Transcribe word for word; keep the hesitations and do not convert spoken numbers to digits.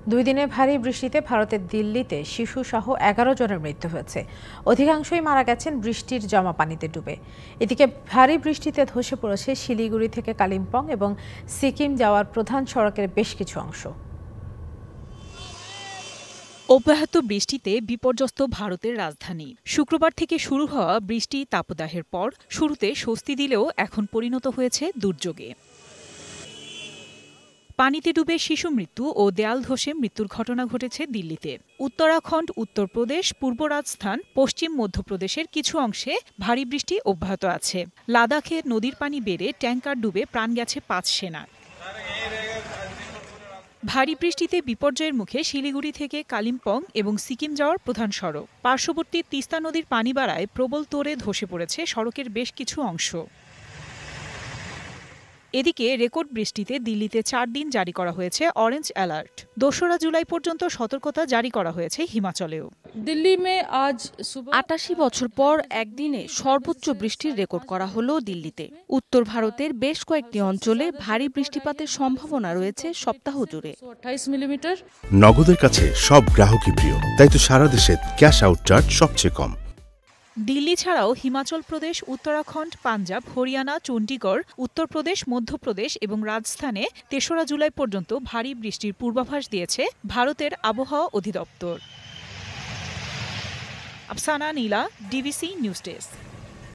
দুই দিনের ভারী বৃষ্টিতে ভারতের দিল্লিতে শিশুসহ এগারো জনের মৃত্যু হয়েছে। অধিকাংশই মারা গেছেন বৃষ্টির জমা পানিতে ডুবে। এদিকে ভারী বৃষ্টিতে ধসে পড়েছে শিলিগুড়ি থেকে কালিম্পং এবং সিকিম যাওয়ার প্রধান সড়কের বেশ কিছু অংশ। অব্যাহত বৃষ্টিতে বিপর্যস্ত ভারতের রাজধানী। শুক্রবার থেকে শুরু হওয়া বৃষ্টি তাপদাহের পর শুরুতে স্বস্তি দিলেও এখন পরিণত হয়েছে দুর্যোগে। পানিতে ডুবে শিশু মৃত্যু ও দেয়াল ধসে মৃত্যুর ঘটনা ঘটেছে দিল্লিতে। উত্তরাখণ্ড, উত্তরপ্রদেশ, পূর্ব রাজস্থান, পশ্চিম মধ্যপ্রদেশের কিছু অংশে ভারী বৃষ্টি অব্যাহত আছে। লাদাখে নদীর পানি বেড়ে ট্যাঙ্কার ডুবে প্রাণ গেছে পাঁচ সেনার। ভারী বৃষ্টিতে বিপর্যয়ের মুখে শিলিগুড়ি থেকে কালিম্পং এবং সিকিম যাওয়ার প্রধান সড়ক। পার্শ্ববর্তী তিস্তা নদীর পানি বাড়ায় প্রবল তোড়ে ধসে পড়েছে সড়কের বেশ কিছু অংশ। এদিকে রেকর্ড বৃষ্টিতে দিল্লিতে চার দিন জারি করা হয়েছে অরেঞ্জ অ্যালার্ট। দোসরা জুলাই পর্যন্ত সতর্কতা জারি করা হয়েছে হিমাচলেও। দিল্লি মে আজ আটাশি বছর পর একদিনে সর্বোচ্চ বৃষ্টির রেকর্ড করা হলো দিল্লিতে। উত্তর ভারতের বেশ কয়েকটি অঞ্চলে ভারী বৃষ্টিপাতের সম্ভাবনা রয়েছে সপ্তাহ জুড়ে। আঠাইশ মিলিমিটার। নগদের কাছে সব গ্রাহকই প্রিয়, তাই তো সারা দেশে ক্যাশ আউট চার্জ সবচেয়ে কম। দিল্লি ছাড়াও হিমাচল প্রদেশ, উত্তরাখণ্ড, পাঞ্জাব, হরিয়ানা, চণ্ডীগড়, উত্তরপ্রদেশ, মধ্যপ্রদেশ এবং রাজস্থানে তেসরা জুলাই পর্যন্ত ভারী বৃষ্টির পূর্বাভাস দিয়েছে ভারতের আবহাওয়া অধিদপ্তর। Afsana Nila, DBC news desk.